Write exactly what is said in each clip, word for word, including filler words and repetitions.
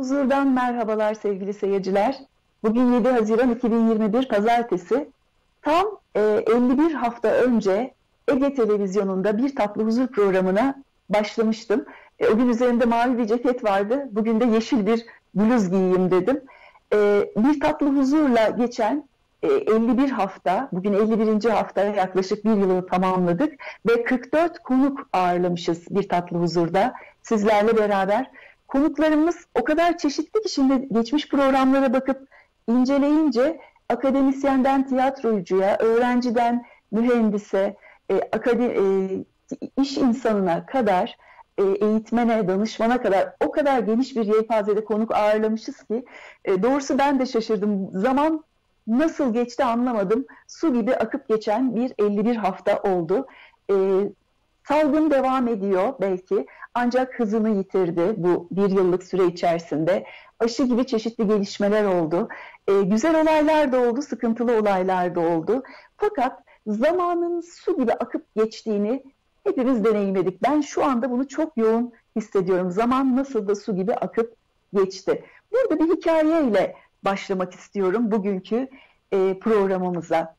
Huzur'dan merhabalar sevgili seyirciler. Bugün yedi Haziran iki bin yirmi bir Pazartesi. Tam e, elli bir hafta önce Ege Televizyonu'nda Bir Tatlı Huzur programına başlamıştım. E, o gün üzerinde mavi bir ceket vardı. Bugün de yeşil bir bluz giyeyim dedim. E, Bir Tatlı Huzur'la geçen e, elli bir hafta, bugün elli birinci haftaya yaklaşık bir yılı tamamladık. Ve kırk dört konuk ağırlamışız Bir Tatlı Huzur'da sizlerle beraber. Konuklarımız o kadar çeşitli ki şimdi geçmiş programlara bakıp inceleyince akademisyenden tiyatrocuya, öğrenciden mühendise, e, akade, e, iş insanına kadar, e, eğitmene, danışmana kadar o kadar geniş bir yelpazede konuk ağırlamışız ki e, doğrusu ben de şaşırdım. Zaman nasıl geçti anlamadım. Su gibi akıp geçen bir elli bir hafta oldu. E, Salgın devam ediyor belki ancak hızını yitirdi bu bir yıllık süre içerisinde. Aşı gibi çeşitli gelişmeler oldu. Ee, güzel olaylar da oldu, sıkıntılı olaylar da oldu. Fakat zamanın su gibi akıp geçtiğini hepimiz deneyimledik. Ben şu anda bunu çok yoğun hissediyorum. Zaman nasıl da su gibi akıp geçti. Burada bir hikayeyle başlamak istiyorum bugünkü e, programımıza.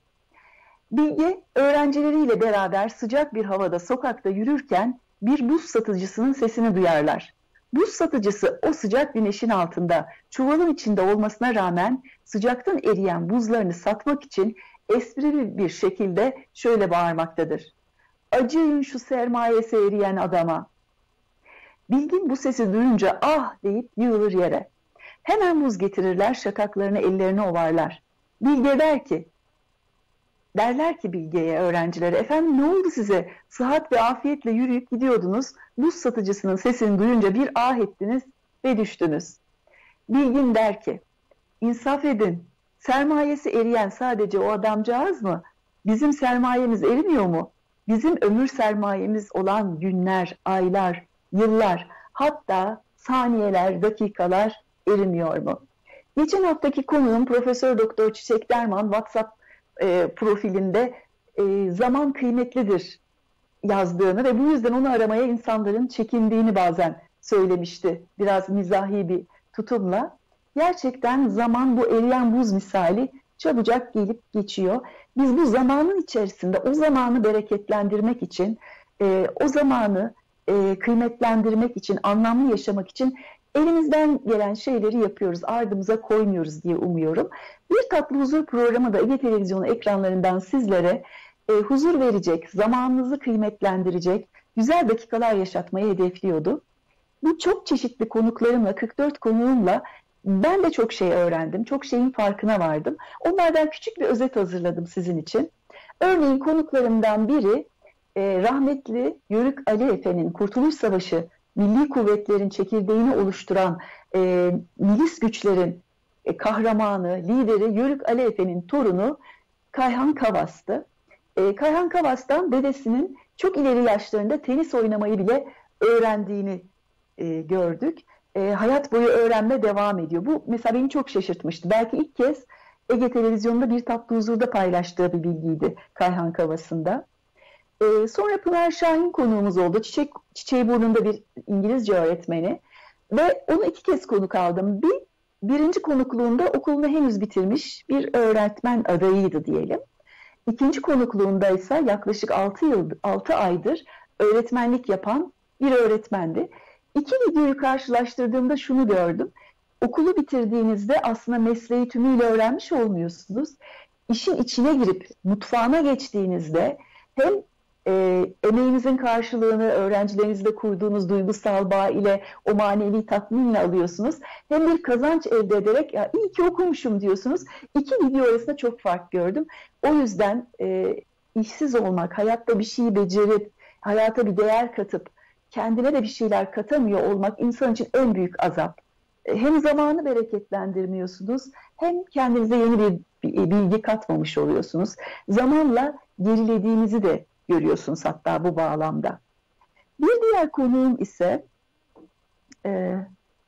Bilge öğrencileriyle beraber sıcak bir havada sokakta yürürken bir buz satıcısının sesini duyarlar. Buz satıcısı o sıcak güneşin altında çuvalın içinde olmasına rağmen sıcaktan eriyen buzlarını satmak için esprili bir şekilde şöyle bağırmaktadır. Acıyın şu sermayesi eriyen adama. Bilgin bu sesi duyunca ah deyip yığılır yere. Hemen buz getirirler, şakaklarını ellerini ovarlar. Bilge der ki, Derler ki Bilge'ye, öğrencilere, efendim ne oldu size? Sıhhat ve afiyetle yürüyüp gidiyordunuz. Buz satıcısının sesini duyunca bir ah ettiniz ve düştünüz. Bilgin der ki, insaf edin. Sermayesi eriyen sadece o adamcağız mı? Bizim sermayemiz erimiyor mu? Bizim ömür sermayemiz olan günler, aylar, yıllar, hatta saniyeler, dakikalar erimiyor mu? Geçen haftaki konuğum Profesör Doktor Çiçek Derman WhatsApp E, profilinde e, zaman kıymetlidir yazdığını ve bu yüzden onu aramaya insanların çekindiğini bazen söylemişti. Biraz mizahi bir tutumla. Gerçekten zaman bu eriyen buz misali çabucak gelip geçiyor. Biz bu zamanın içerisinde o zamanı bereketlendirmek için, e, o zamanı e, kıymetlendirmek için, anlamlı yaşamak için elimizden gelen şeyleri yapıyoruz, ardımıza koymuyoruz diye umuyorum. Bir Tatlı Huzur programı da Ege Televizyonu ekranlarından sizlere e, huzur verecek, zamanınızı kıymetlendirecek, güzel dakikalar yaşatmayı hedefliyordu. Bu çok çeşitli konuklarımla, kırk dört konuğumla ben de çok şey öğrendim, çok şeyin farkına vardım. Onlardan küçük bir özet hazırladım sizin için. Örneğin konuklarımdan biri e, rahmetli Yörük Ali Efe'nin Kurtuluş Savaşı milli kuvvetlerin çekirdeğini oluşturan e, milis güçlerin e, kahramanı, lideri Yörük Ali Efe'nin torunu Kayhan Kavas'tı. E, Kayhan Kavas'tan dedesinin çok ileri yaşlarında tenis oynamayı bile öğrendiğini e, gördük. E, hayat boyu öğrenme devam ediyor. Bu mesela beni çok şaşırtmıştı. Belki ilk kez Ege Televizyonu'nda Bir Tatlı Huzur'da paylaştığı bir bilgiydi Kayhan Kavas'ında. Ee, sonra Pınar Şahin konuğumuz oldu. Çiçek, Çiçeği Burnu'nda bir İngilizce öğretmeni. Ve onu iki kez konuk aldım. Bir, birinci konukluğunda okulunu henüz bitirmiş bir öğretmen adayıydı diyelim. İkinci konukluğunda ise yaklaşık altı yıl, altı aydır öğretmenlik yapan bir öğretmendi. İki videoyu karşılaştırdığımda şunu gördüm. Okulu bitirdiğinizde aslında mesleği tümüyle öğrenmiş olmuyorsunuz. İşin içine girip mutfağına geçtiğinizde hem E, emeğinizin karşılığını öğrencilerinizle kurduğunuz duygusal bağ ile o manevi tatminle alıyorsunuz. Hem bir kazanç elde ederek ya iyi ki okumuşum diyorsunuz. İki video arasında çok fark gördüm. O yüzden e, işsiz olmak, hayatta bir şeyi becerip, hayata bir değer katıp, kendine de bir şeyler katamıyor olmak insan için en büyük azap. E, hem zamanı bereketlendirmiyorsunuz, hem kendinize yeni bir bilgi katmamış oluyorsunuz. Zamanla gerilediğinizi de görüyorsunuz hatta bu bağlamda. Bir diğer konuğum ise e,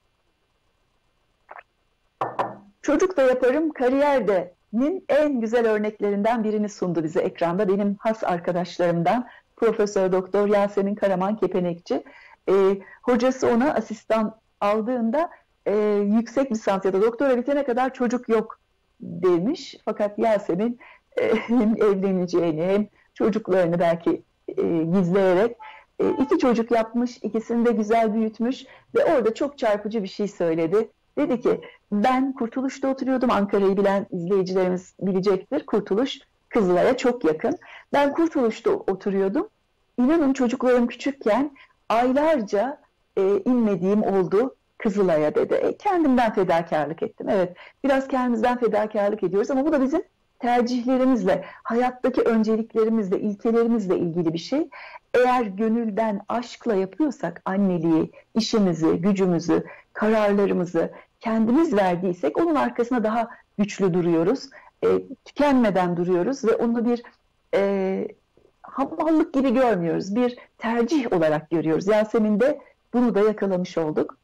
çocuk da yaparım kariyerde'nin en güzel örneklerinden birini sundu bize ekranda. Benim has arkadaşlarımdan Profesör Doktor Yasemin Karaman Kepenekçi. E, hocası ona asistan aldığında e, yüksek lisans ya da doktora bitene kadar çocuk yok demiş. Fakat Yasemin e, hem evleneceğini hem çocuklarını belki e, gizleyerek e, iki çocuk yapmış, ikisini de güzel büyütmüş ve orada çok çarpıcı bir şey söyledi. Dedi ki ben Kurtuluş'ta oturuyordum. Ankara'yı bilen izleyicilerimiz bilecektir. Kurtuluş Kızılay'a çok yakın. Ben Kurtuluş'ta oturuyordum. İnanın çocuklarım küçükken aylarca e, inmediğim oldu Kızılay'a dedi. E, kendimden fedakarlık ettim. Evet, biraz kendimizden fedakarlık ediyoruz ama bu da bizim tercihlerimizle, hayattaki önceliklerimizle, ilkelerimizle ilgili bir şey. Eğer gönülden, aşkla yapıyorsak anneliği, işimizi, gücümüzü, kararlarımızı kendimiz verdiysek onun arkasına daha güçlü duruyoruz. E, tükenmeden duruyoruz ve onu bir e, hamallık gibi görmüyoruz. Bir tercih olarak görüyoruz. Yasemin'de bunu da yakalamış olduk.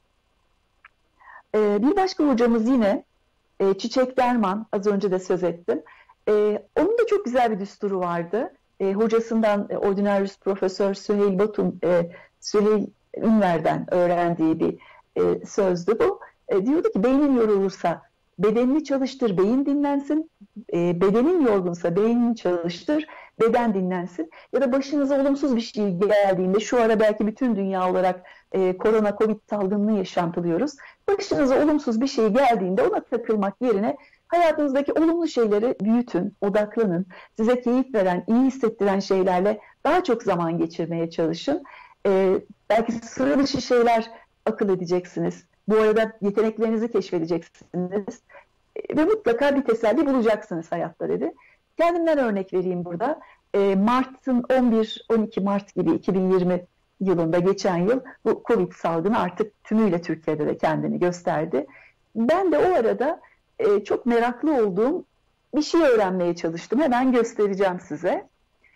E, bir başka hocamız yine e, Çiçek Derman, az önce de söz ettim. E, onun da çok güzel bir düsturu vardı. E, hocasından e, Ordinarius Profesör Süheyl Batum, e, Süheyl Ünver'den öğrendiği bir e, sözdü bu. E, diyordu ki beynin yorulursa bedenini çalıştır, beyin dinlensin. E, bedenin yorgunsa beynini çalıştır, beden dinlensin. Ya da başınıza olumsuz bir şey geldiğinde, şu ara belki bütün dünya olarak e, korona, covid salgınını yaşantılıyoruz. Başınıza olumsuz bir şey geldiğinde ona takılmak yerine hayatınızdaki olumlu şeyleri büyütün, odaklanın. Size keyif veren, iyi hissettiren şeylerle daha çok zaman geçirmeye çalışın. E, belki sıra dışı şeyler akıl edeceksiniz. Bu arada yeteneklerinizi keşfedeceksiniz. E, ve mutlaka bir teselli bulacaksınız hayatta dedi. Kendimden örnek vereyim burada. E, Mart'ın on bir on iki Mart gibi iki bin yirmi yılında, geçen yıl bu Covid salgını artık tümüyle Türkiye'de de kendini gösterdi. Ben de o arada e, çok meraklı olduğum bir şey öğrenmeye çalıştım. Hemen göstereceğim size.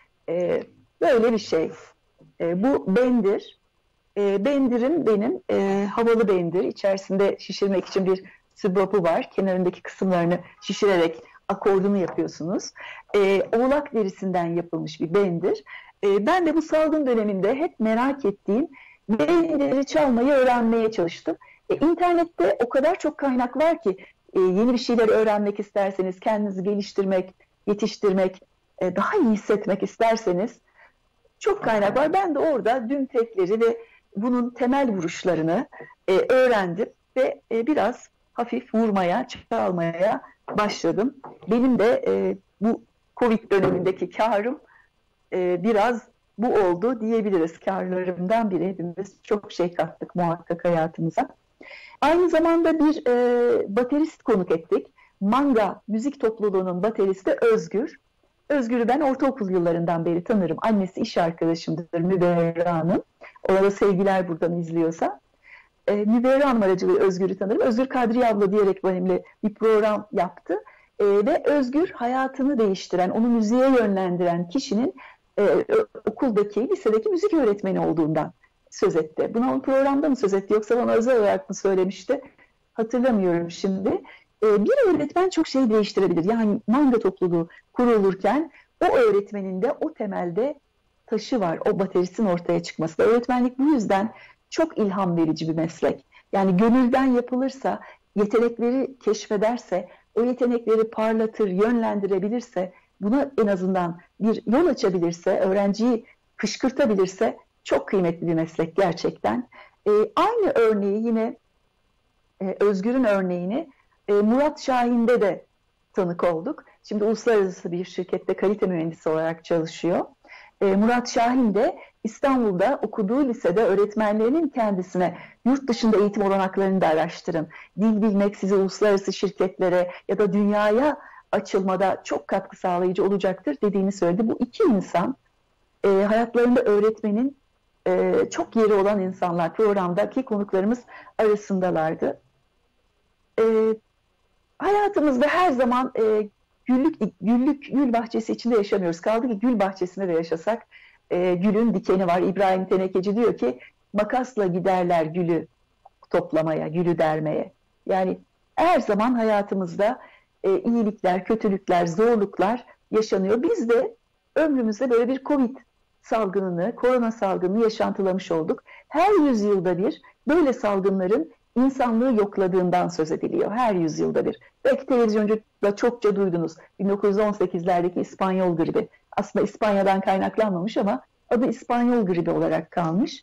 E, böyle bir şey. E, bu bendir. E, bendirim benim e, havalı bendir. İçerisinde şişirmek için bir sübapı var. Kenarındaki kısımlarını şişirerek akordunu yapıyorsunuz. E, oğlak derisinden yapılmış bir bendir. E, ben de bu salgın döneminde hep merak ettiğim bendiri çalmayı öğrenmeye çalıştım. E, internette o kadar çok kaynak var ki e, yeni bir şeyler öğrenmek isterseniz, kendinizi geliştirmek, yetiştirmek, e, daha iyi hissetmek isterseniz çok kaynak var. Ben de orada düm tekleri ve bunun temel vuruşlarını e, öğrendim ve e, biraz hafif vurmaya, çalmaya başladım. Benim de e, bu Covid dönemindeki karım e, biraz bu oldu diyebiliriz. Karlarımdan biri. Hepimiz çok şey kattık muhakkak hayatımıza. Aynı zamanda bir e, baterist konuk ettik. Manga müzik topluluğunun bateristi Özgür. Özgür'ü ben ortaokul yıllarından beri tanırım. Annesi iş arkadaşımdır, Müberra Hanım. Ona da sevgiler buradan izliyorsa. E, Müberra Hanım aracılığıyla Özgür'ü tanırım. Özgür Kadriye abla diyerek benimle bir program yaptı. E, ve Özgür hayatını değiştiren, onu müziğe yönlendiren kişinin e, okuldaki, lisedeki müzik öğretmeni olduğundan söz etti. Buna o programda mı söz etti yoksa bana özel olarak mı söylemişti? Hatırlamıyorum şimdi. E, bir öğretmen çok şey değiştirebilir. Yani manga topluluğu kurulurken o öğretmenin de o temelde taşı var. O bateristin ortaya çıkması da. Öğretmenlik bu yüzden çok ilham verici bir meslek. Yani gönülden yapılırsa, yetenekleri keşfederse, o yetenekleri parlatır, yönlendirebilirse, buna en azından bir yol açabilirse, öğrenciyi kışkırtabilirse çok kıymetli bir meslek gerçekten. E, aynı örneği yine e, Özgür'ün örneğini e, Murat Şahin'de de tanık olduk. Şimdi uluslararası bir şirkette kalite mühendisi olarak çalışıyor. E, Murat Şahin de İstanbul'da okuduğu lisede öğretmenlerinin kendisine yurt dışında eğitim olanaklarını da araştırın. Dil bilmek sizi uluslararası şirketlere ya da dünyaya açılmada çok katkı sağlayıcı olacaktır dediğini söyledi. Bu iki insan e, hayatlarında öğretmenin e, çok yeri olan insanlar, programdaki konuklarımız arasındalardı. E, hayatımızda her zaman e, güllük, güllük, gül bahçesi içinde yaşamıyoruz. Kaldı ki gül bahçesinde de yaşasak e, gülün dikeni var. İbrahim Tenekeci diyor ki makasla giderler gülü toplamaya, gülü dermeye. Yani her zaman hayatımızda e, iyilikler, kötülükler, zorluklar yaşanıyor. Biz de ömrümüzde böyle bir Covid salgınını, korona salgınını yaşantılamış olduk. Her yüzyılda bir böyle salgınların insanlığı yokladığından söz ediliyor her yüzyılda bir. Belki televizyonda çokça duydunuz. bin dokuz yüz on sekizlerdeki İspanyol gribi. Aslında İspanya'dan kaynaklanmamış ama adı İspanyol gribi olarak kalmış.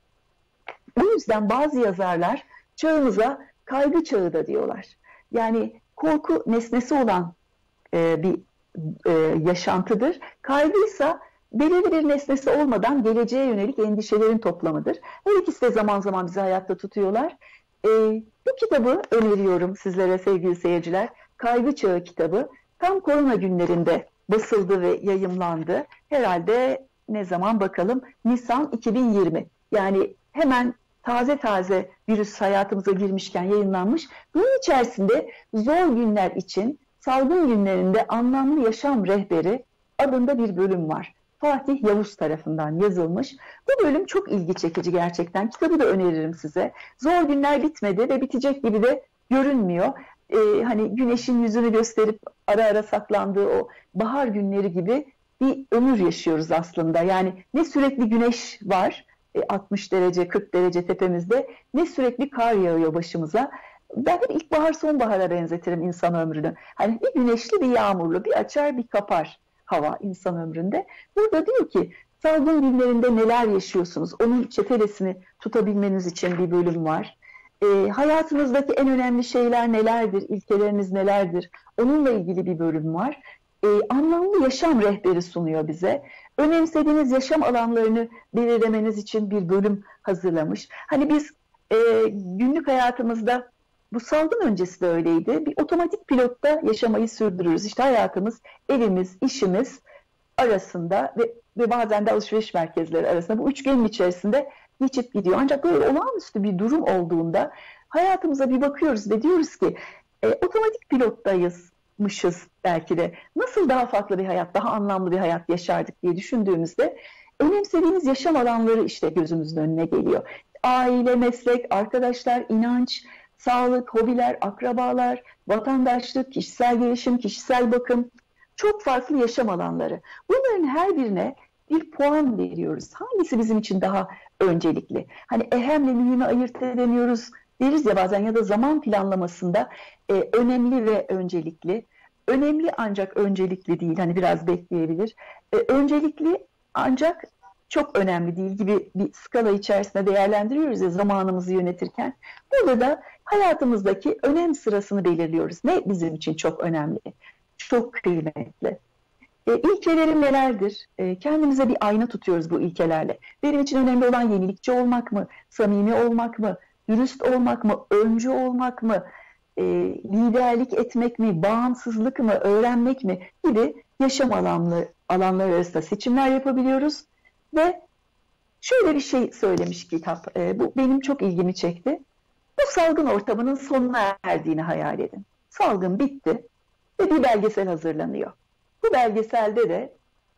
Bu yüzden bazı yazarlar çağımıza kaygı çağı da diyorlar. Yani korku nesnesi olan e, bir e, yaşantıdır. Kaygıysa belirli bir nesnesi olmadan geleceğe yönelik endişelerin toplamıdır. Her ikisi de zaman zaman bizi hayatta tutuyorlar. E, bu kitabı öneriyorum sizlere sevgili seyirciler. Kaygı Çağı kitabı tam korona günlerinde basıldı ve yayımlandı. Herhalde ne zaman bakalım? Nisan iki bin yirmi. Yani hemen taze taze virüs hayatımıza girmişken yayınlanmış. Bunun içerisinde zor günler için salgın günlerinde anlamlı yaşam rehberi adında bir bölüm var. Fatih Yavuz tarafından yazılmış. Bu bölüm çok ilgi çekici gerçekten. Kitabı da öneririm size. Zor günler bitmedi ve bitecek gibi de görünmüyor. Ee, hani güneşin yüzünü gösterip ara ara saklandığı o bahar günleri gibi bir ömür yaşıyoruz aslında. Yani ne sürekli güneş var, altmış derece, kırk derece tepemizde, ne sürekli kar yağıyor başımıza. Ben hep ilkbahar sonbahara benzetirim insan ömrünü. Hani bir güneşli bir yağmurlu, bir açar bir kapar hava insan ömründe. Burada diyor ki salgın günlerinde neler yaşıyorsunuz? Onun çetelesini tutabilmeniz için bir bölüm var. E, hayatınızdaki en önemli şeyler nelerdir? İlkeleriniz nelerdir? Onunla ilgili bir bölüm var. E, anlamlı yaşam rehberi sunuyor bize. Önemsediğiniz yaşam alanlarını belirlemeniz için bir bölüm hazırlamış. Hani biz e, günlük hayatımızda, bu salgın öncesi de öyleydi, bir otomatik pilotta yaşamayı sürdürürüz. İşte hayatımız, evimiz, işimiz arasında ve, ve bazen de alışveriş merkezleri arasında bu üçgenin içerisinde geçip gidiyor. Ancak böyle olağanüstü bir durum olduğunda hayatımıza bir bakıyoruz ve diyoruz ki e, otomatik pilottayız. Mışız belki de. Nasıl daha farklı bir hayat, daha anlamlı bir hayat yaşardık diye düşündüğümüzde önemsediğiniz yaşam alanları işte gözümüzün önüne geliyor. Aile, meslek, arkadaşlar, inanç, sağlık, hobiler, akrabalar, vatandaşlık, kişisel gelişim, kişisel bakım, çok farklı yaşam alanları. Bunların her birine bir puan veriyoruz. Hangisi bizim için daha öncelikli? Hani ehemle mühimi ayırt edemiyoruz deriz ya bazen, ya da zaman planlamasında e, önemli ve öncelikli. Önemli ancak öncelikli değil, hani biraz bekleyebilir. E, öncelikli ancak çok önemli değil gibi bir skala içerisinde değerlendiriyoruz ya zamanımızı yönetirken. Burada da hayatımızdaki önem sırasını belirliyoruz. Ne bizim için çok önemli, çok kıymetli. E, ilkelerim nelerdir? E, kendimize bir ayna tutuyoruz bu ilkelerle. Benim için önemli olan yenilikçi olmak mı, samimi olmak mı, dürüst olmak mı, öncü olmak mı, e, liderlik etmek mi, bağımsızlık mı, öğrenmek mi gibi yaşam alanları, alanları arasında seçimler yapabiliyoruz. Ve şöyle bir şey söylemiş kitap, e, bu benim çok ilgimi çekti. Bu salgın ortamının sonuna erdiğini hayal edin. Salgın bitti ve bir belgesel hazırlanıyor. Bu belgeselde de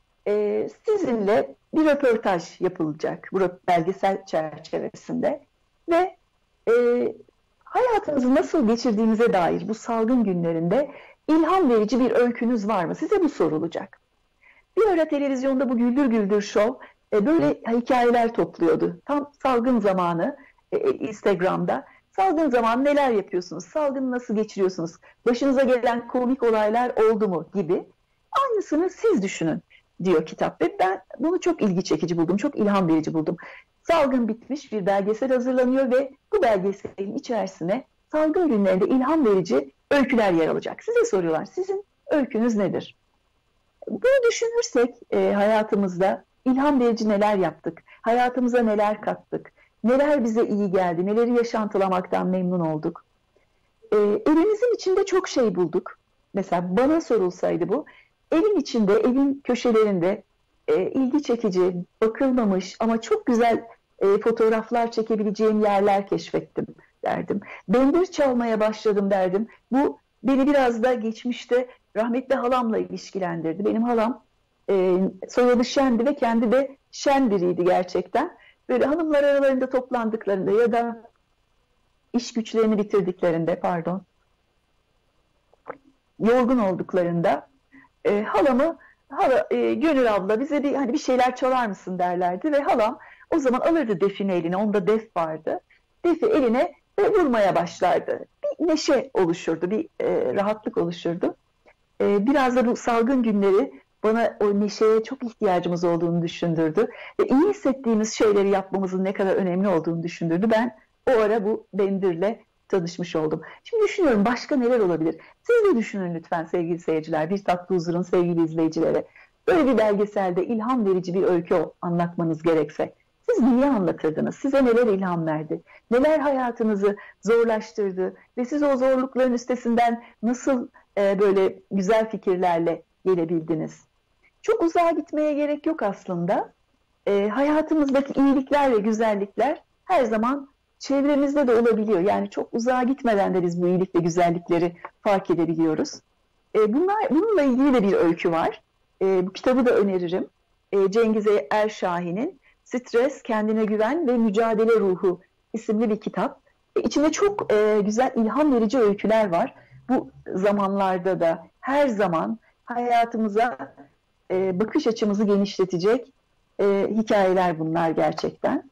e, sizinle bir röportaj yapılacak bu belgesel çerçevesinde ve e, hayatınızı nasıl geçirdiğinize dair bu salgın günlerinde ilham verici bir öykünüz var mı? Size bu sorulacak. Bir ara televizyonda bu Güldür Güldür Show e, böyle hikayeler topluyordu. Tam salgın zamanı e, Instagram'da. Salgın zamanı neler yapıyorsunuz? Salgını nasıl geçiriyorsunuz? Başınıza gelen komik olaylar oldu mu? Gibi. Aynısını siz düşünün diyor kitap ve ben bunu çok ilgi çekici buldum, çok ilham verici buldum. Salgın bitmiş, bir belgesel hazırlanıyor ve bu belgeselin içerisine salgın günlerinde ilham verici öyküler yer alacak. Size soruyorlar, sizin öykünüz nedir? Bunu düşünürsek e, hayatımızda ilham verici neler yaptık, hayatımıza neler kattık, neler bize iyi geldi, neleri yaşantılamaktan memnun olduk. E, evimizin içinde çok şey bulduk. Mesela bana sorulsaydı bu, evin içinde, evin köşelerinde e, ilgi çekici, bakılmamış ama çok güzel e, fotoğraflar çekebileceğim yerler keşfettim derdim. Bendir çalmaya başladım derdim. Bu beni biraz da geçmişte rahmetli halamla ilişkilendirdi. Benim halam e, soyadı Şen'di ve kendi de şen biriydi gerçekten. Böyle hanımlar aralarında toplandıklarında ya da iş güçlerini bitirdiklerinde, pardon, yorgun olduklarında e, halamı hala, e, Gönül abla bize bir hani bir şeyler çalar mısın derlerdi ve halam o zaman alırdı defini eline, onda def vardı. Defi eline ve vurmaya başlardı. Bir neşe oluşurdu, bir e, rahatlık oluşurdu. E, biraz da bu salgın günleri bana o neşeye çok ihtiyacımız olduğunu düşündürdü. Ve iyi hissettiğimiz şeyleri yapmamızın ne kadar önemli olduğunu düşündürdü. Ben o ara bu Bendir'le tanışmış oldum. Şimdi düşünüyorum başka neler olabilir? Siz de düşünün lütfen sevgili seyirciler, Bir Tatlı Huzur'un sevgili izleyicilere. Böyle bir belgeselde ilham verici bir öykü anlatmanız gerekse siz niye anlatırdınız? Size neler ilham verdi? Neler hayatınızı zorlaştırdı? Ve siz o zorlukların üstesinden nasıl e, böyle güzel fikirlerle gelebildiniz? Çok uzağa gitmeye gerek yok aslında. E, hayatımızdaki iyilikler ve güzellikler her zaman çevremizde de olabiliyor. Yani çok uzağa gitmeden de biz bu iyilik ve güzellikleri fark edebiliyoruz. E, bunlar, bununla ilgili de bir öykü var. E, bu kitabı da öneririm. E, Cengiz Erşahin'in Stres, Kendine Güven ve Mücadele Ruhu isimli bir kitap. E, içinde çok e, güzel ilham verici öyküler var. Bu zamanlarda da her zaman hayatımıza e, bakış açımızı genişletecek e, hikayeler bunlar gerçekten.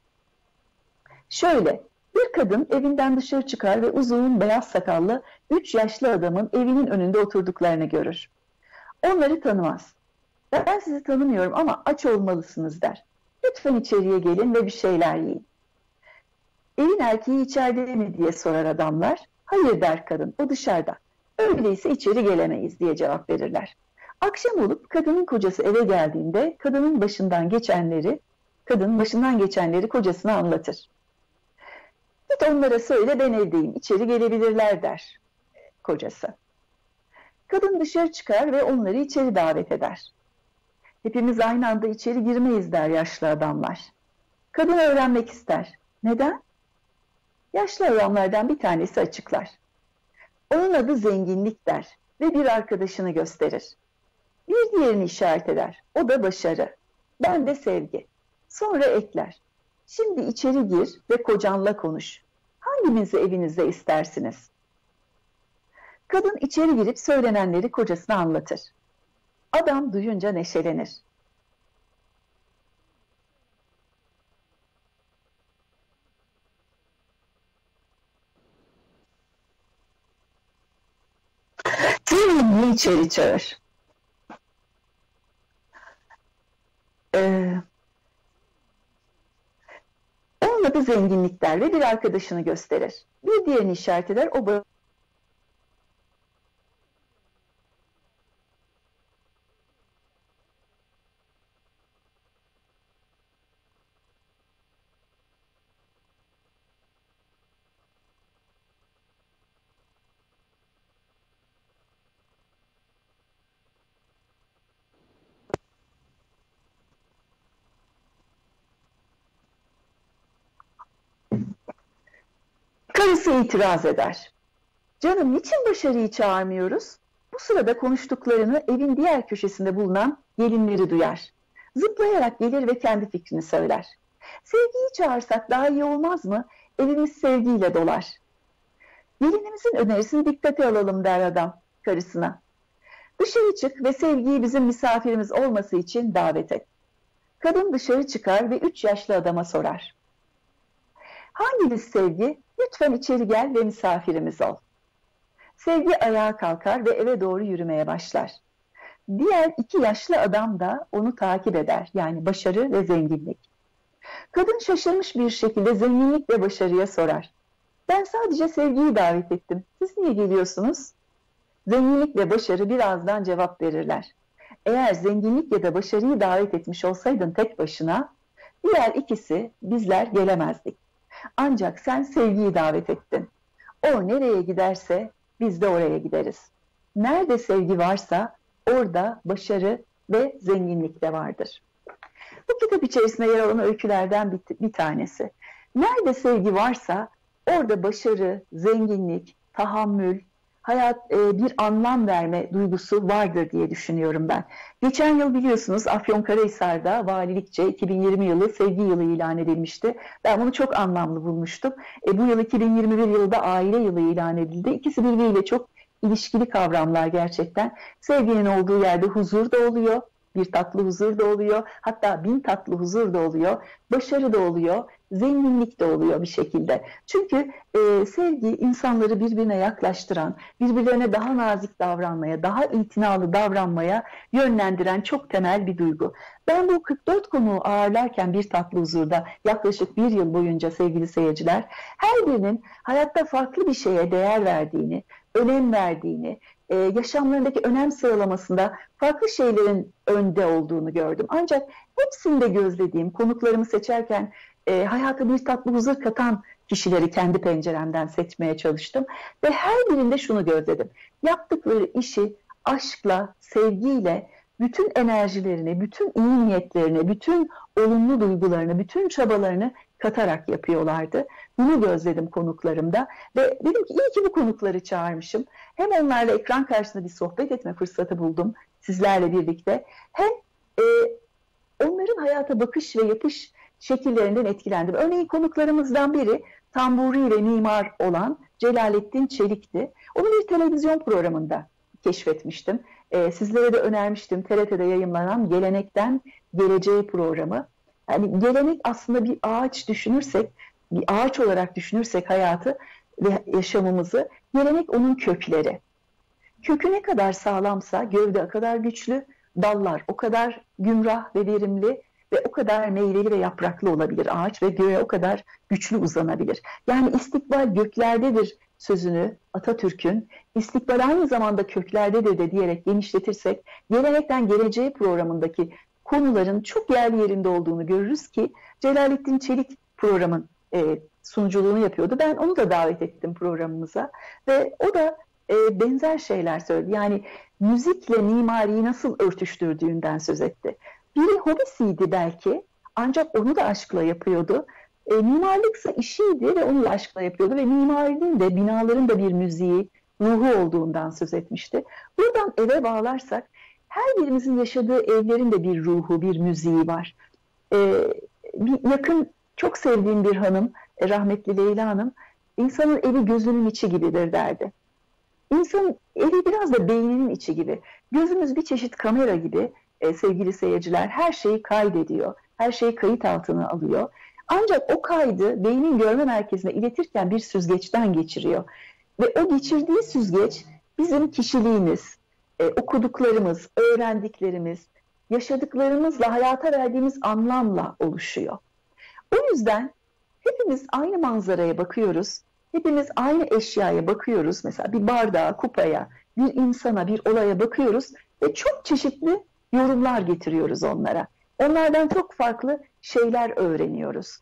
Şöyle, bir kadın evinden dışarı çıkar ve uzun beyaz sakallı üç yaşlı adamın evinin önünde oturduklarını görür. Onları tanımaz. Ben sizi tanımıyorum ama aç olmalısınız der. Lütfen içeriye gelin ve bir şeyler yiyin. Evin erkeği içeride mi diye sorar adamlar. Hayır der kadın, o dışarıda. Öyleyse içeri gelemeyiz diye cevap verirler. Akşam olup kadının kocası eve geldiğinde kadının başından geçenleri, kadın başından geçenleri kocasına anlatır. Git onlara söyle ben evdeyim, içeri gelebilirler der kocası. Kadın dışarı çıkar ve onları içeri davet eder. Hepimiz aynı anda içeri girmeyiz der yaşlı adamlar. Kadın öğrenmek ister. Neden? Yaşlı adamlardan bir tanesi açıklar. Onun adı zenginlik der ve bir arkadaşını gösterir. Bir diğerini işaret eder. O da başarı. Ben de sevgi. Sonra ekler. Şimdi içeri gir ve kocanla konuş. Hanginizi evinizde istersiniz? Kadın içeri girip söylenenleri kocasına anlatır. Adam duyunca neşelenir. Zenginliği içeri çağır. Ee, onun adı zenginlik der ve bir arkadaşını gösterir. Bir diğerini işaret eder. O karısı itiraz eder. Canım niçin başarıyı çağırmıyoruz? Bu sırada konuştuklarını evin diğer köşesinde bulunan gelinleri duyar. Zıplayarak gelir ve kendi fikrini söyler. Sevgiyi çağırsak daha iyi olmaz mı? Evimiz sevgiyle dolar. Gelinimizin önerisini dikkate alalım der adam karısına. Dışarı çık ve sevgiyi bizim misafirimiz olması için davet et. Kadın dışarı çıkar ve üç yaşlı adama sorar. Hanginiz sevgi? Lütfen içeri gel ve misafirimiz ol. Sevgi ayağa kalkar ve eve doğru yürümeye başlar. Diğer iki yaşlı adam da onu takip eder. Yani başarı ve zenginlik. Kadın şaşırmış bir şekilde zenginlik ve başarıya sorar. Ben sadece sevgiyi davet ettim. Siz niye geliyorsunuz? Zenginlik ve başarı birazdan cevap verirler. Eğer zenginlik ya da başarıyı davet etmiş olsaydın tek başına, diğer ikisi bizler gelemezdik. Ancak sen sevgiyi davet ettin. O nereye giderse biz de oraya gideriz. Nerede sevgi varsa orada başarı ve zenginlik de vardır. Bu kitap içerisinde yer alan öykülerden bir, bir tanesi. Nerede sevgi varsa orada başarı, zenginlik, tahammül, hayat e, bir anlam verme duygusu vardır diye düşünüyorum ben. Geçen yıl biliyorsunuz Afyonkarahisar'da valilikçe iki bin yirmi yılı sevgi yılı ilan edilmişti. Ben bunu çok anlamlı bulmuştum. E, bu yıl iki bin yirmi bir yılında aile yılı ilan edildi. İkisi birbiriyle çok ilişkili kavramlar gerçekten. Sevginin olduğu yerde huzur da oluyor. Bir tatlı huzur da oluyor. Hatta bin tatlı huzur da oluyor. Başarı da oluyor. zenginlik de oluyor bir şekilde. Çünkü e, sevgi insanları birbirine yaklaştıran, birbirlerine daha nazik davranmaya, daha itinalı davranmaya yönlendiren çok temel bir duygu. Ben bu kırk dört konuğu ağırlarken Bir Tatlı Huzur'da yaklaşık bir yıl boyunca sevgili seyirciler, her birinin hayatta farklı bir şeye değer verdiğini, önem verdiğini, e, yaşamlarındaki önem sıralamasında farklı şeylerin önde olduğunu gördüm. Ancak hepsinde gözlediğim, konuklarımı seçerken e, hayata bir tatlı huzur katan kişileri kendi penceremden seçmeye çalıştım. Ve her birinde şunu gözledim. Yaptıkları işi aşkla, sevgiyle, bütün enerjilerini, bütün iyi niyetlerini, bütün olumlu duygularını, bütün çabalarını katarak yapıyorlardı. Bunu gözledim konuklarımda ve dedim ki iyi ki bu konukları çağırmışım. Hem onlarla ekran karşısında bir sohbet etme fırsatı buldum sizlerle birlikte. Hem e, onların hayata bakış ve yapış şekillerinden etkilendim. Örneğin konuklarımızdan biri tamburi ve mimar olan Celalettin Çelik'ti. Onu bir televizyon programında keşfetmiştim. E, sizlere de önermiştim T R T'de yayınlanan Gelenekten Geleceğe programı. Yani gelenek aslında bir ağaç düşünürsek, bir ağaç olarak düşünürsek hayatı ve yaşamımızı, gelenek onun kökleri. Kökü ne kadar sağlamsa gövde o kadar güçlü, dallar o kadar gümrah ve verimli ve o kadar meyveli ve yapraklı olabilir ağaç ve göğe o kadar güçlü uzanabilir. Yani istikbal göklerdedir sözünü Atatürk'ün istikbal aynı zamanda köklerdedir de diyerek genişletirsek, Gelenekten Geleceğe programındaki konuların çok yerli yerinde olduğunu görürüz ki Celalettin Çelik programın e, sunuculuğunu yapıyordu. Ben onu da davet ettim programımıza ve o da e, benzer şeyler söyledi. Yani müzikle mimariyi nasıl örtüştürdüğünden söz etti. Biri hobisiydi belki ancak onu da aşkla yapıyordu. E, mimarlıksa işiydi ve onu da aşkla yapıyordu ve mimarinin de binaların da bir müziği, ruhu olduğundan söz etmişti. Buradan eve bağlarsak her birimizin yaşadığı evlerin de bir ruhu, bir müziği var. Ee, bir yakın, çok sevdiğim bir hanım, rahmetli Leyla Hanım, insanın evi gözünün içi gibidir derdi. İnsanın evi biraz da beyninin içi gibi. Gözümüz bir çeşit kamera gibi e, sevgili seyirciler, her şeyi kaydediyor, her şeyi kayıt altına alıyor. Ancak o kaydı beynin görme merkezine iletirken bir süzgeçten geçiriyor. Ve o geçirdiği süzgeç bizim kişiliğimiz, Ee, okuduklarımız, öğrendiklerimiz, yaşadıklarımızla, hayata verdiğimiz anlamla oluşuyor. O yüzden hepimiz aynı manzaraya bakıyoruz, hepimiz aynı eşyaya bakıyoruz. Mesela bir bardağa, kupaya, bir insana, bir olaya bakıyoruz ve çok çeşitli yorumlar getiriyoruz onlara. Onlardan çok farklı şeyler öğreniyoruz.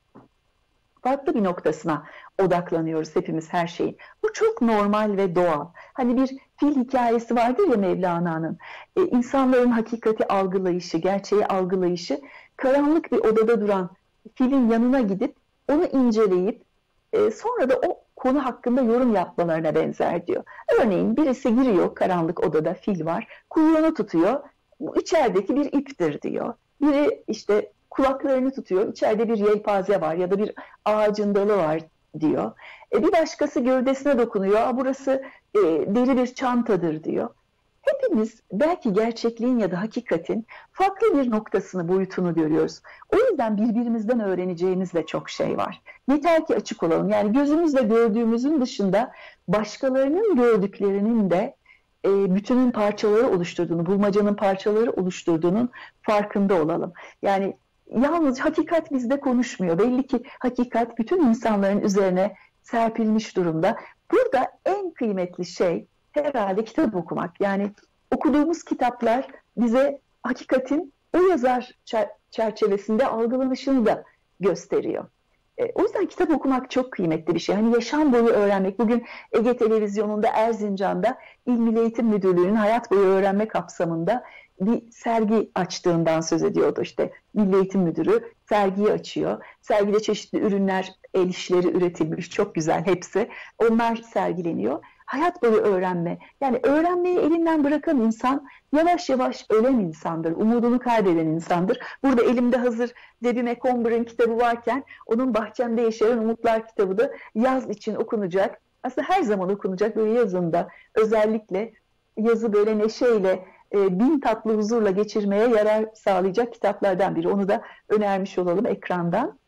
Farklı bir noktasına odaklanıyoruz hepimiz her şeyin. Bu çok normal ve doğal. Hani bir fil hikayesi vardır ya Mevlana'nın. Ee, insanların hakikati algılayışı, gerçeği algılayışı, karanlık bir odada duran filin yanına gidip onu inceleyip e, sonra da o konu hakkında yorum yapmalarına benzer diyor. Örneğin birisi giriyor, karanlık odada fil var, kuyruğunu tutuyor, bu içerideki bir iptir diyor. Biri işte kulaklarını tutuyor, içeride bir yelpaze var ya da bir ağacın dalı var diyor. E, bir başkası gövdesine dokunuyor, burası e, deri bir çantadır diyor. Hepimiz belki gerçekliğin ya da hakikatin farklı bir noktasını, boyutunu görüyoruz. O yüzden birbirimizden öğreneceğimiz de çok şey var. Yeter ki açık olalım. Yani gözümüzle gördüğümüzün dışında başkalarının gördüklerinin de e, bütünün parçaları oluşturduğunu, bulmacanın parçaları oluşturduğunun farkında olalım. Yani yalnız hakikat bizde konuşmuyor. Belli ki hakikat bütün insanların üzerine serpilmiş durumda. Burada en kıymetli şey herhalde kitap okumak. Yani okuduğumuz kitaplar bize hakikatin o yazar çerçevesinde algılanışını da gösteriyor. E, o yüzden kitap okumak çok kıymetli bir şey. Hani yaşam boyu öğrenmek. Bugün Ege Televizyonu'nda Erzincan'da İl Milli Eğitim Müdürlüğü'nün hayat boyu öğrenme kapsamında bir sergi açtığından söz ediyordu. İşte Milli Eğitim Müdürü sergiyi açıyor. Sergide çeşitli ürünler, el işleri üretilmiş. Çok güzel hepsi. Onlar sergileniyor. Hayat boyu öğrenme. Yani öğrenmeyi elinden bırakan insan yavaş yavaş ölen insandır. Umudunu kaybeden insandır. Burada elimde hazır Debbie Macomber'ın kitabı varken onun Bahçemde Yeşeren Umutlar kitabı da yaz için okunacak. Aslında her zaman okunacak böyle yazında. Özellikle yazı böyle neşeyle, e, bin tatlı huzurla geçirmeye yarar sağlayacak kitaplardan biri. Onu da önermiş olalım ekrandan.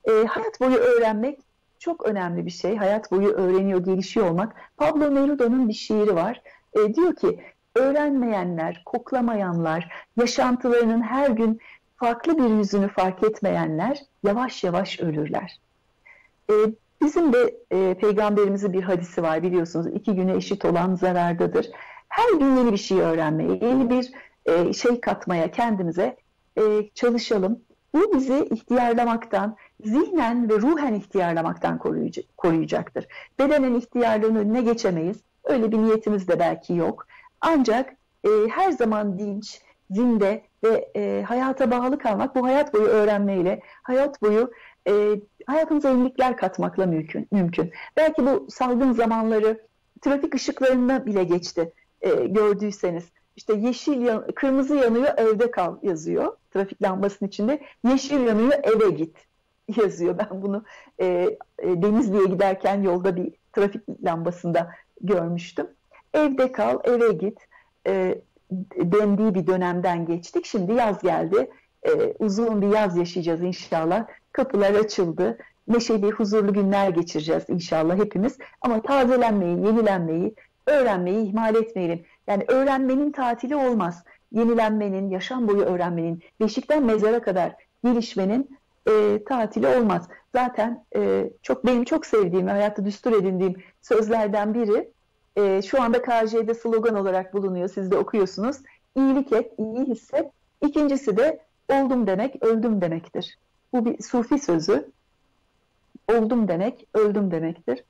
E, hayat boyu öğrenmek çok önemli bir şey. Hayat boyu öğreniyor, gelişiyor olmak. Pablo Neruda'nın bir şiiri var. E, diyor ki, öğrenmeyenler, koklamayanlar, yaşantılarının her gün farklı bir yüzünü fark etmeyenler yavaş yavaş ölürler. E, bizim de e, Peygamberimizin bir hadisi var biliyorsunuz. İki güne eşit olan zarardadır. Her gün yeni bir şey öğrenmeye, yeni bir e, şey katmaya kendimize e, çalışalım. Bu bizi ihtiyarlamaktan, zihnen ve ruhen ihtiyarlamaktan koruyacaktır. Bedenen ihtiyarlığın önüne geçemeyiz. Öyle bir niyetimiz de belki yok. Ancak e, her zaman dinç, zinde ve e, hayata bağlı kalmak, bu hayat boyu öğrenmeyle, hayat boyu e, hayatımıza yenilikler katmakla mümkün. mümkün. Belki bu salgın zamanları trafik ışıklarına bile geçti e, gördüyseniz. İşte yeşil, yan, kırmızı yanıyor, evde kal yazıyor. Trafik lambasının içinde. Yeşil yanıyor, eve git yazıyor. Ben bunu e, e, Denizli'ye giderken yolda bir trafik lambasında görmüştüm. Evde kal, eve git e, dendiği bir dönemden geçtik. Şimdi yaz geldi. E, uzun bir yaz yaşayacağız inşallah. Kapılar açıldı. Neşeli, huzurlu günler geçireceğiz inşallah hepimiz. Ama tazelenmeyi, yenilenmeyi, öğrenmeyi ihmal etmeyelim. Yani öğrenmenin tatili olmaz. Yenilenmenin, yaşam boyu öğrenmenin, beşikten mezara kadar gelişmenin e, tatili olmaz. Zaten e, çok benim çok sevdiğim ve hayatta düstur edindiğim sözlerden biri, e, şu anda K J'de slogan olarak bulunuyor. Siz de okuyorsunuz. İyilik et, iyi hisset. İkincisi de oldum demek, öldüm demektir. Bu bir sufi sözü. Oldum demek, öldüm demektir.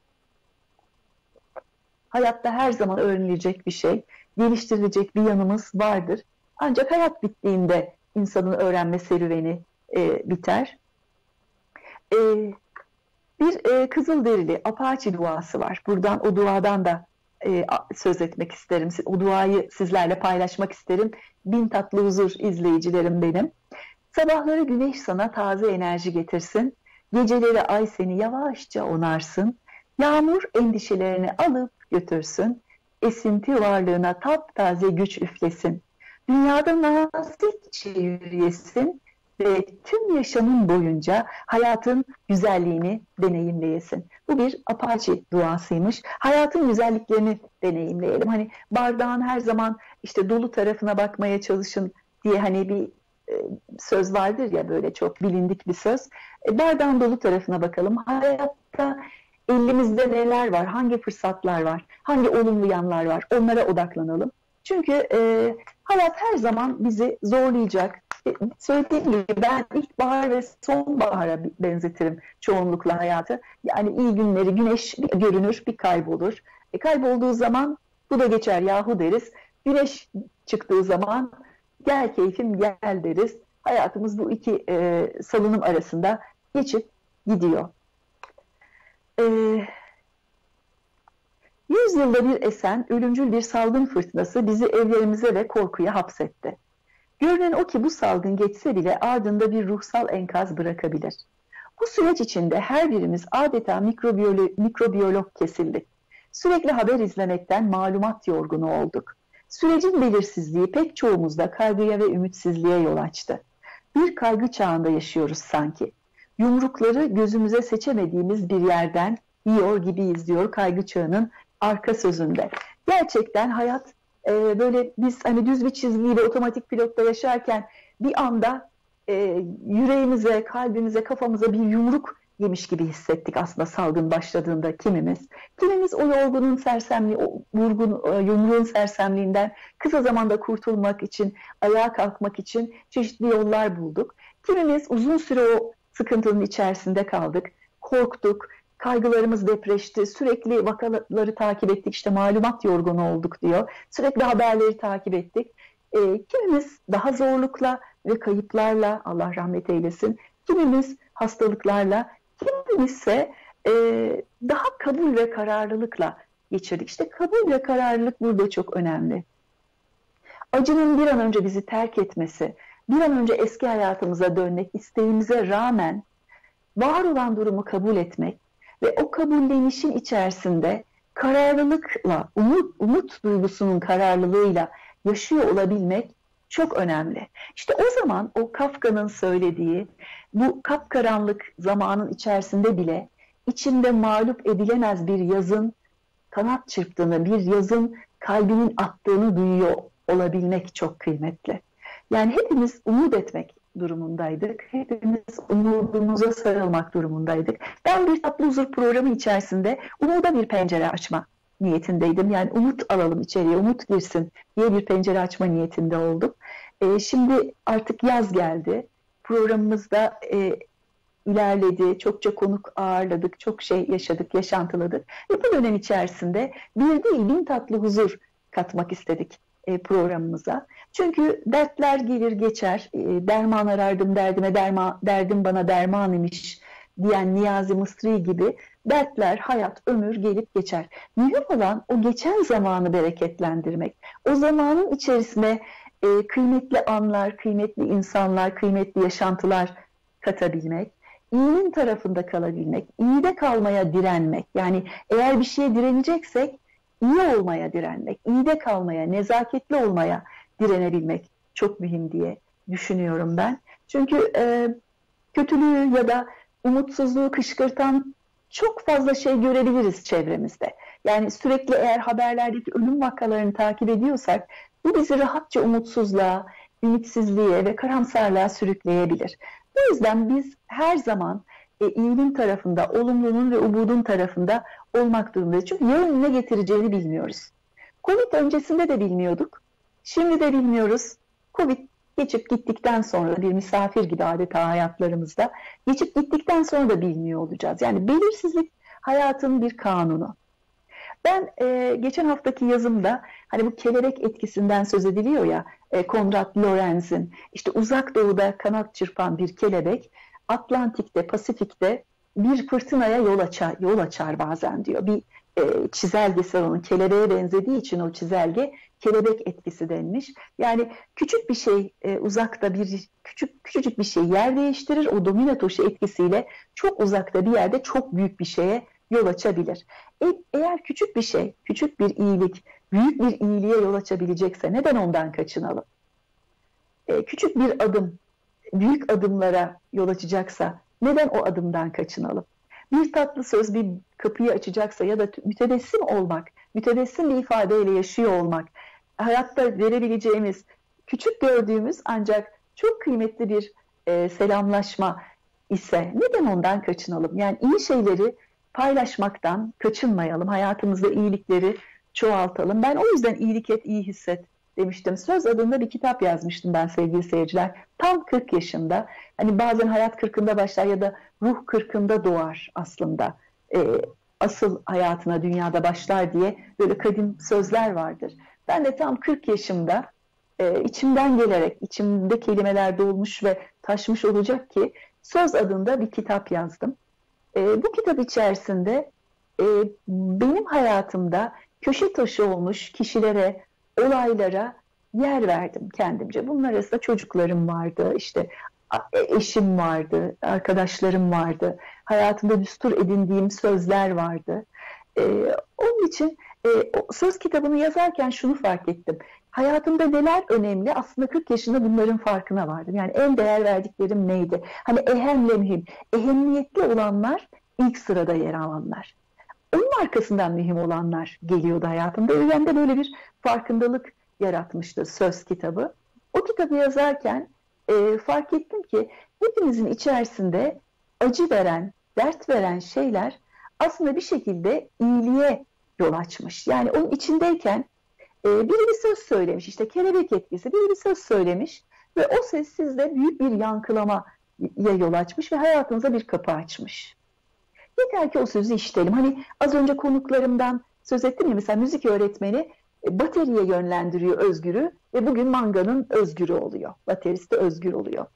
Hayatta her zaman öğrenilecek bir şey, geliştirilecek bir yanımız vardır. Ancak hayat bittiğinde insanın öğrenme serüveni e, biter. E, bir e, Kızılderili Apache duası var. Buradan o duadan da e, söz etmek isterim. O duayı sizlerle paylaşmak isterim. Bin tatlı huzur izleyicilerim benim. Sabahları güneş sana taze enerji getirsin. Geceleri ay seni yavaşça onarsın. Yağmur endişelerini alıp götürsün. Esinti varlığına taptaze güç üflesin. Dünyada nazikçe yürüyesin ve tüm yaşamın boyunca hayatın güzelliğini deneyimleyesin. Bu bir Apache duasıymış. Hayatın güzelliklerini deneyimleyelim. Hani bardağın her zaman işte dolu tarafına bakmaya çalışın diye hani bir e, söz vardır ya, böyle çok bilindik bir söz. E, bardağın dolu tarafına bakalım. Hayatta elimizde neler var, hangi fırsatlar var, hangi olumlu yanlar var, onlara odaklanalım. Çünkü e, hayat her zaman bizi zorlayacak. E, söylediğim gibi ben ilkbahar ve sonbahara benzetirim çoğunlukla hayatı. Yani iyi günleri, güneş bir görünür, bir kaybolur. E, kaybolduğu zaman bu da geçer yahu deriz. Güneş çıktığı zaman gel keyfim gel deriz. Hayatımız bu iki e, salınım arasında geçip gidiyor. Ee, yüz yılda bir esen ölümcül bir salgın fırtınası bizi evlerimize ve korkuya hapsetti. Görünen o ki bu salgın geçse bile ardında bir ruhsal enkaz bırakabilir. Bu süreç içinde her birimiz adeta mikrobiyolo mikrobiyolog kesildik. Sürekli haber izlemekten malumat yorgunu olduk. Sürecin belirsizliği pek çoğumuzda kaygıya ve ümitsizliğe yol açtı. Bir kaygı çağında yaşıyoruz sanki. Yumrukları gözümüze seçemediğimiz bir yerden yiyor gibiyiz diyor kaygı çağının arka sözünde. Gerçekten hayat e, böyle biz hani düz bir çizgiyle otomatik pilotta yaşarken bir anda e, yüreğimize, kalbimize, kafamıza bir yumruk yemiş gibi hissettik aslında salgın başladığında kimimiz. Kimimiz o yorgunun sersemliği, o vurgun, e, yumruğun sersemliğinden kısa zamanda kurtulmak için, ayağa kalkmak için çeşitli yollar bulduk. Kimimiz uzun süre o sıkıntının içerisinde kaldık, korktuk, kaygılarımız depreşti, sürekli vakaları takip ettik, işte malumat yorgunu olduk diyor, sürekli haberleri takip ettik. E, kimimiz daha zorlukla ve kayıplarla, Allah rahmet eylesin, kimimiz hastalıklarla, kimimiz ise e, daha kabul ve kararlılıkla geçirdik. İşte kabul ve kararlılık burada çok önemli. Acının bir an önce bizi terk etmesi, bir an önce eski hayatımıza dönmek isteğimize rağmen var olan durumu kabul etmek ve o kabullenişin içerisinde kararlılıkla, umut, umut duygusunun kararlılığıyla yaşıyor olabilmek çok önemli. İşte o zaman o Kafka'nın söylediği bu kapkaranlık zamanın içerisinde bile içinde mağlup edilemez bir yazın kanat çırptığını, bir yazın kalbinin attığını duyuyor olabilmek çok kıymetli. Yani hepimiz umut etmek durumundaydık. Hepimiz umudumuza sarılmak durumundaydık. Ben bir Tatlı Huzur programı içerisinde umuda bir pencere açma niyetindeydim. Yani umut alalım içeriye, umut girsin diye bir pencere açma niyetinde oldum. E, şimdi artık yaz geldi. Programımızda e, ilerledi, çokça konuk ağırladık, çok şey yaşadık, yaşantıladık. Ve bu dönem içerisinde bir değil bin tatlı huzur katmak istedik e, programımıza. Çünkü dertler gelir geçer, e, derman arardım derdime, derma, derdim bana derman imiş diyen Niyazi Mısri gibi dertler, hayat, ömür gelip geçer. Mühim olan o geçen zamanı bereketlendirmek. O zamanın içerisine e, kıymetli anlar, kıymetli insanlar, kıymetli yaşantılar katabilmek. İyinin tarafında kalabilmek, iyide kalmaya direnmek. Yani eğer bir şeye direneceksek iyi olmaya direnmek, iyide kalmaya, nezaketli olmaya direnebilmek çok mühim diye düşünüyorum ben. Çünkü e, kötülüğü ya da umutsuzluğu kışkırtan çok fazla şey görebiliriz çevremizde. Yani sürekli eğer haberlerdeki ölüm vakalarını takip ediyorsak bu bizi rahatça umutsuzluğa, ümitsizliğe ve karamsarlığa sürükleyebilir. O yüzden biz her zaman e, iyiliğin tarafında, olumluluğun ve umudun tarafında olmak durumundayız. Çünkü yarın ne getireceğini bilmiyoruz. Covid öncesinde de bilmiyorduk. Şimdi de bilmiyoruz. Covid geçip gittikten sonra bir misafir gibi adeta hayatlarımızda geçip gittikten sonra da bilmiyor olacağız. Yani belirsizlik hayatın bir kanunu. Ben e, geçen haftaki yazımda hani bu kelebek etkisinden söz ediliyor ya, e, Konrad Lorenz'in işte uzak doğuda kanat çırpan bir kelebek Atlantik'te, Pasifik'te bir fırtınaya yol açar, yol açar bazen diyor. Bir e, çizelgesi onun kelebeğe benzediği için o çizelge kelebek etkisi denmiş. Yani küçük bir şey e, uzakta bir küçük küçücük bir şey yer değiştirir. O domino taşı etkisiyle çok uzakta bir yerde çok büyük bir şeye yol açabilir. E, eğer küçük bir şey, küçük bir iyilik, büyük bir iyiliğe yol açabilecekse neden ondan kaçınalım? E, küçük bir adım, büyük adımlara yol açacaksa neden o adımdan kaçınalım? Bir tatlı söz bir kapıyı açacaksa ya da mütebessim olmak, mütebessim bir ifadeyle yaşıyor olmak, hayatta verebileceğimiz, küçük gördüğümüz ancak çok kıymetli bir e, selamlaşma ise neden ondan kaçınalım? Yani iyi şeyleri paylaşmaktan kaçınmayalım, hayatımızda iyilikleri çoğaltalım. Ben o yüzden iyilik et, iyi hisset demiştim. Söz adında bir kitap yazmıştım ben sevgili seyirciler. Tam kırk yaşında. Hani bazen hayat kırkında başlar ya da ruh kırkında doğar aslında. Ee, asıl hayatına dünyada başlar diye böyle kadim sözler vardır. Ben de tam kırk yaşımda e, içimden gelerek, içimde kelimeler dolmuş ve taşmış olacak ki Söz adında bir kitap yazdım. E, bu kitap içerisinde e, benim hayatımda köşe taşı olmuş kişilere, olaylara yer verdim kendimce. Bunun arasında çocuklarım vardı, işte eşim vardı, arkadaşlarım vardı, hayatımda düstur edindiğim sözler vardı. Ee, onun için e, o söz kitabını yazarken şunu fark ettim. Hayatımda neler önemli, aslında kırk yaşında bunların farkına vardım. Yani en değer verdiklerim neydi? Hani ehemle mühim, ehemmiyetli olanlar ilk sırada yer alanlar. Onun arkasından mühim olanlar geliyordu hayatımda. O yüzden de böyle bir farkındalık yaratmıştı söz kitabı. O kitabı yazarken e, fark ettim ki hepimizin içerisinde acı veren, dert veren şeyler aslında bir şekilde iyiliğe yol açmış. Yani onun içindeyken e, biri bir söz söylemiş, işte kelebek etkisi, biri bir söz söylemiş ve o ses sizde büyük bir yankılamaya yol açmış ve hayatınıza bir kapı açmış. Yeter ki o sözü işitelim. Hani az önce konuklarımdan söz ettim ya, mesela müzik öğretmeni bateriye yönlendiriyor Özgür'ü ve bugün Manga'nın Özgür'ü oluyor. Bateristi Özgür oluyor.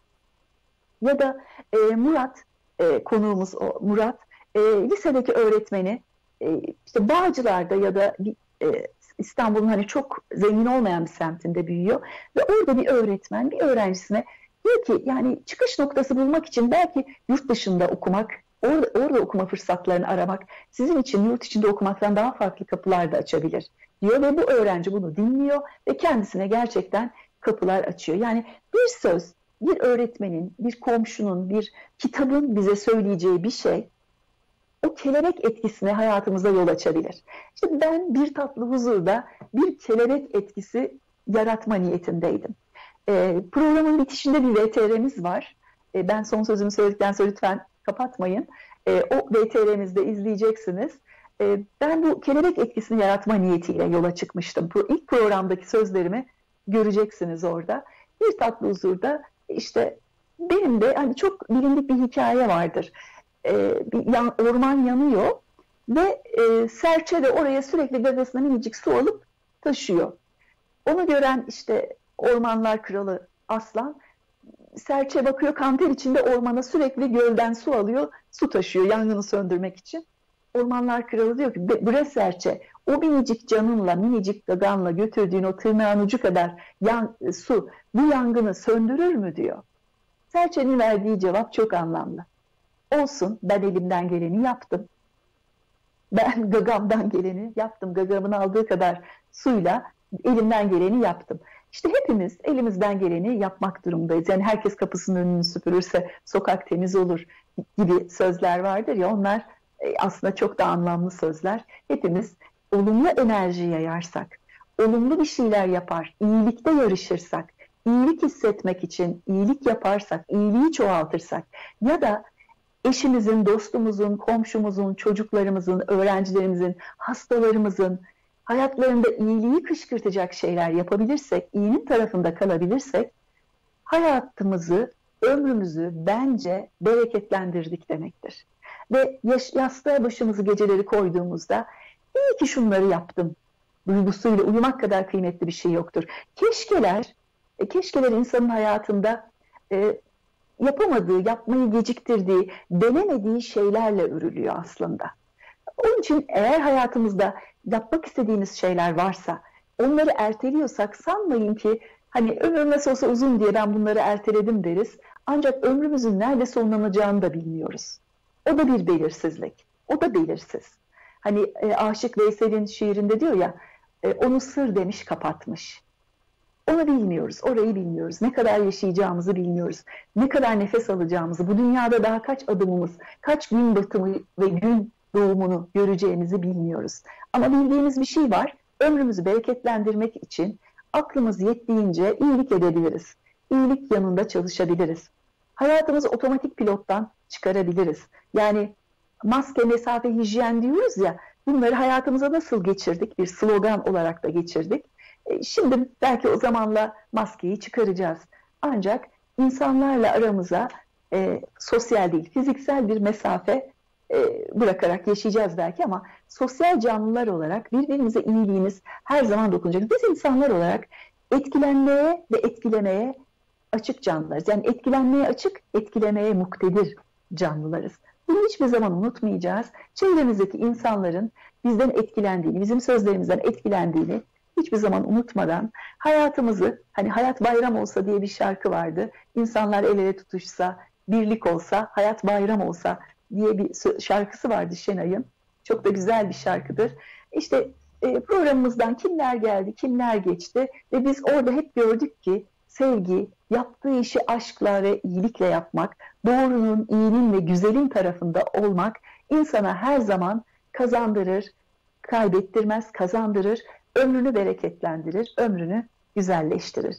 Ya da e, Murat, e, konuğumuz o Murat, e, lisedeki öğretmeni e, işte Bağcılar'da ya da e, İstanbul'un hani çok zengin olmayan bir semtinde büyüyor ve orada bir öğretmen bir öğrencisine diyor ki yani çıkış noktası bulmak için belki yurt dışında okumak, orada, orada okuma fırsatlarını aramak sizin için yurt içinde okumaktan daha farklı kapılar da açabilir diyor ve bu öğrenci bunu dinliyor ve kendisine gerçekten kapılar açıyor. Yani bir söz, bir öğretmenin, bir komşunun, bir kitabın bize söyleyeceği bir şey o kelebek etkisine hayatımıza yol açabilir. İşte ben Bir Tatlı Huzur'da bir kelebek etkisi yaratma niyetindeydim. E, programın bitişinde bir V T R'miz var. E, ben son sözümü söyledikten sonra lütfen kapatmayın. E, o V T R'mizde izleyeceksiniz. E, ben bu kelebek etkisini yaratma niyetiyle yola çıkmıştım. Pro, ilk programdaki sözlerimi göreceksiniz orada. Bir Tatlı Huzur'da işte benim de hani çok bilindik bir hikaye vardır. E, bir yan, orman yanıyor ve e, serçe de oraya sürekli gagasına minicik su alıp taşıyor. Onu gören işte Ormanlar Kralı Aslan, serçe bakıyor kanter içinde ormana sürekli gölden su alıyor, su taşıyor yangını söndürmek için. Ormanlar Kralı diyor ki bre serçe, o minicik canınla, minicik gaganla götürdüğün o tırnağın ucu kadar yan, su bu yangını söndürür mü diyor. Serçenin verdiği cevap çok anlamlı. Olsun, ben elimden geleni yaptım. Ben gagamdan geleni yaptım. Gagamın aldığı kadar suyla elimden geleni yaptım. İşte hepimiz elimizden geleni yapmak durumundayız. Yani herkes kapısının önünü süpürürse sokak temiz olur gibi sözler vardır ya, onlar aslında çok da anlamlı sözler. Hepimiz olumlu enerji yayarsak, olumlu bir şeyler yapar, iyilikte yarışırsak, iyilik hissetmek için iyilik yaparsak, iyiliği çoğaltırsak ya da eşimizin, dostumuzun, komşumuzun, çocuklarımızın, öğrencilerimizin, hastalarımızın hayatlarında iyiliği kışkırtacak şeyler yapabilirsek, iyinin tarafında kalabilirsek, hayatımızı, ömrümüzü bence bereketlendirdik demektir. Ve yastığa başımızı geceleri koyduğumuzda, iyi ki şunları yaptım duygusuyla uyumak kadar kıymetli bir şey yoktur. Keşkeler, keşkeler insanın hayatında e, yapamadığı, yapmayı geciktirdiği, denemediği şeylerle örülüyor aslında. Onun için eğer hayatımızda yapmak istediğimiz şeyler varsa, onları erteliyorsak sanmayın ki hani ömür nasıl olsa uzun diye ben bunları erteledim deriz. Ancak ömrümüzün nerede sonlanacağını da bilmiyoruz. O da bir belirsizlik. O da belirsiz. Hani e, Aşık Veysel'in şiirinde diyor ya, e, onu sır demiş kapatmış. Onu bilmiyoruz, orayı bilmiyoruz. Ne kadar yaşayacağımızı bilmiyoruz. Ne kadar nefes alacağımızı, bu dünyada daha kaç adımımız, kaç gün batımı ve gün doğumunu göreceğimizi bilmiyoruz. Ama bildiğimiz bir şey var, ömrümüzü bereketlendirmek için aklımız yettiğince iyilik edebiliriz. İyilik yanında çalışabiliriz. Hayatımızı otomatik pilottan çıkarabiliriz. Yani maske, mesafe, hijyen diyoruz ya, bunları hayatımıza nasıl geçirdik? Bir slogan olarak da geçirdik. Şimdi belki o zamanla maskeyi çıkaracağız. Ancak insanlarla aramıza e, sosyal değil, fiziksel bir mesafe e, bırakarak yaşayacağız belki, ama sosyal canlılar olarak birbirimize iyiliğimiz her zaman dokunacak. Biz insanlar olarak etkilenmeye ve etkilemeye açık canlılarız. Yani etkilenmeye açık, etkilemeye muktedir canlılarız. Bunu hiçbir zaman unutmayacağız. Çevremizdeki insanların bizden etkilendiğini, bizim sözlerimizden etkilendiğini hiçbir zaman unutmadan hayatımızı, hani hayat bayram olsa diye bir şarkı vardı. İnsanlar el ele tutuşsa, birlik olsa, hayat bayram olsa diye bir şarkısı vardı Şenay'ın. Çok da güzel bir şarkıdır. İşte e, programımızdan kimler geldi, kimler geçti ve biz orada hep gördük ki sevgi, yaptığı işi aşkla ve iyilikle yapmak, doğrunun, iyinin ve güzelin tarafında olmak insana her zaman kazandırır, kaybettirmez, kazandırır, ömrünü bereketlendirir, ömrünü güzelleştirir.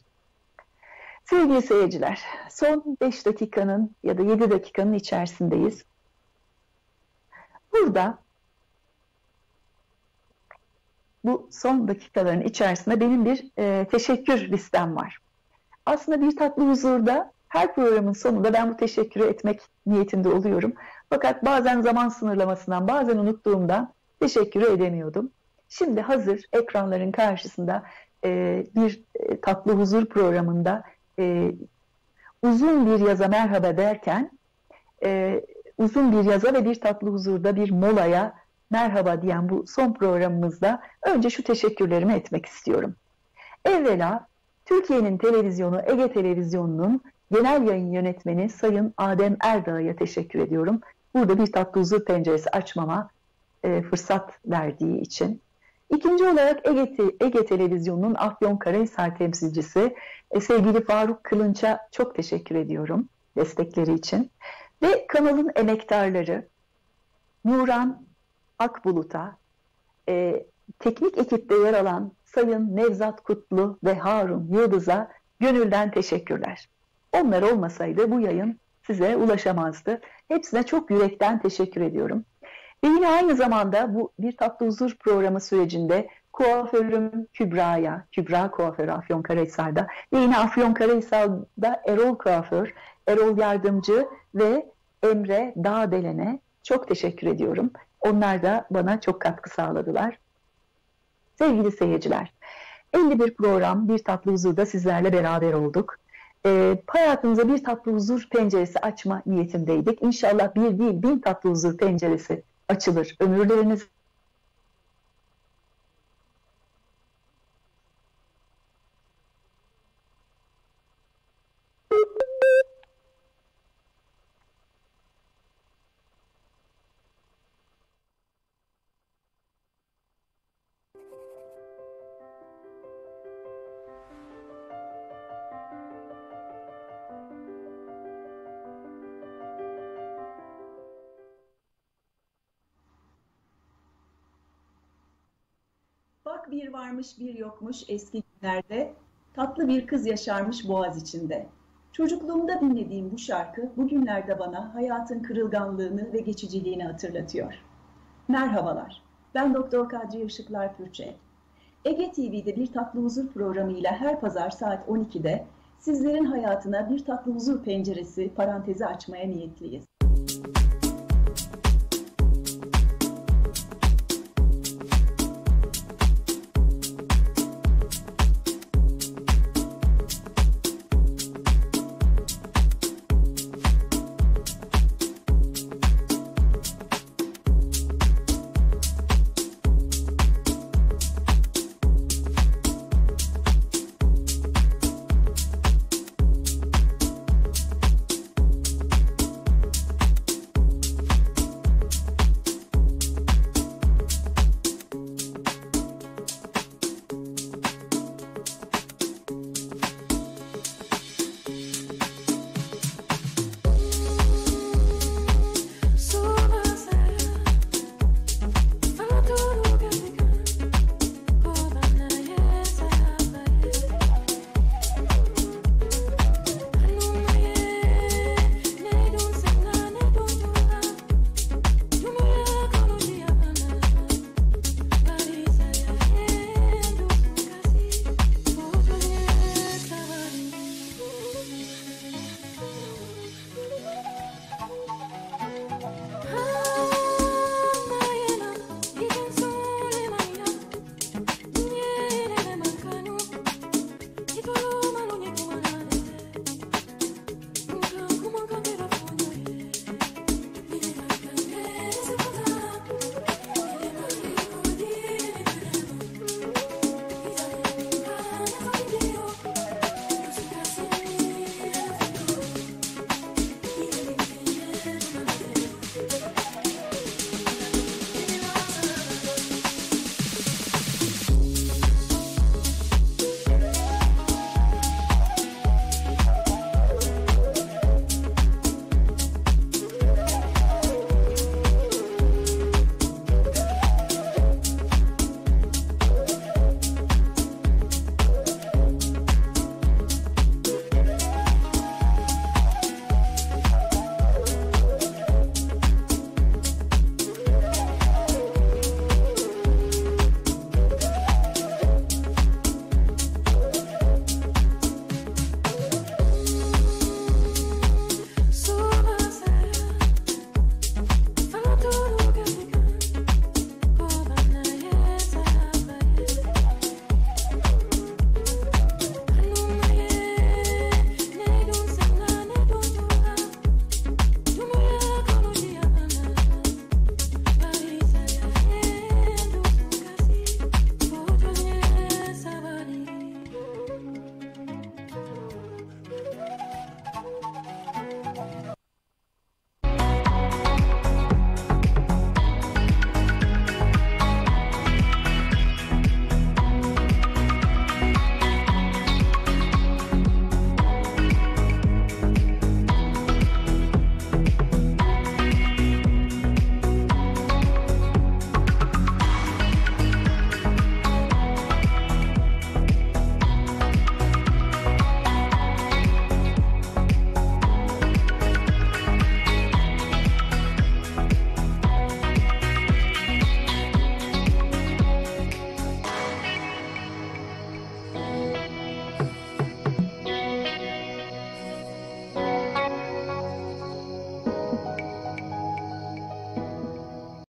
Sevgili seyirciler, son beş dakikanın ya da yedi dakikanın içerisindeyiz. Burada bu son dakikaların içerisinde benim bir e, teşekkür listem var. Aslında Bir Tatlı Huzur'da her programın sonunda ben bu teşekkürü etmek niyetinde oluyorum. Fakat bazen zaman sınırlamasından, bazen unuttuğumdan teşekkürü edemiyordum. Şimdi hazır ekranların karşısında e, bir e, Tatlı Huzur programında e, uzun bir yaza merhaba derken e, uzun bir yaza ve Bir Tatlı Huzur'da bir molaya merhaba diyen bu son programımızda önce şu teşekkürlerimi etmek istiyorum. Evvela Türkiye'nin televizyonu Ege Televizyonu'nun genel yayın yönetmeni Sayın Adem Erdağ'a teşekkür ediyorum. Burada Bir Tatlı Huzur penceresi açmama e, fırsat verdiği için. İkinci olarak Ege, Ege Televizyonu'nun Afyonkarahisar temsilcisi e, sevgili Faruk Kılınç'a çok teşekkür ediyorum destekleri için. Ve kanalın emektarları Nuran Akbulut'a, e, teknik ekipte yer alan Sayın Nevzat Kutlu ve Harun Yıldız'a gönülden teşekkürler. Onlar olmasaydı bu yayın size ulaşamazdı. Hepsine çok yürekten teşekkür ediyorum. Ve yine aynı zamanda bu Bir Tatlı Huzur programı sürecinde kuaförüm Kübra'ya, Kübra Kuaförü Afyonkarahisar'da ve yine Afyonkarahisar'da Erol Kuaför, Erol Yardımcı ve Emre Dağdelen'e çok teşekkür ediyorum. Onlar da bana çok katkı sağladılar. Sevgili seyirciler, elli bir program Bir Tatlı Huzur'da sizlerle beraber olduk. E, hayatınıza bir tatlı huzur penceresi açma niyetindeydik. İnşallah bir değil bin tatlı huzur penceresi açılır ömürleriniz. Bak bir varmış bir yokmuş eski günlerde, tatlı bir kız yaşarmış boğaz içinde. Çocukluğumda dinlediğim bu şarkı bugünlerde bana hayatın kırılganlığını ve geçiciliğini hatırlatıyor. Merhabalar, ben Doktor Kadriye Işıklar Pürçe. Ege T V'de Bir Tatlı Huzur programıyla her pazar saat on ikide sizlerin hayatına bir tatlı huzur penceresi parantezi açmaya niyetliyiz.